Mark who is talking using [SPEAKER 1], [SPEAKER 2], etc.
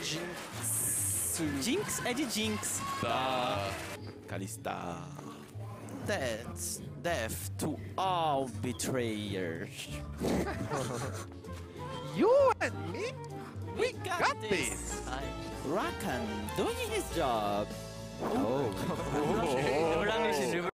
[SPEAKER 1] Jinx.
[SPEAKER 2] Jinx é de Jinx.
[SPEAKER 3] Tá.
[SPEAKER 2] Calista. Death to all betrayers.
[SPEAKER 3] You and me?
[SPEAKER 2] We got
[SPEAKER 3] this.
[SPEAKER 2] Rakan doing his job.
[SPEAKER 3] Oh.
[SPEAKER 2] 노랑리신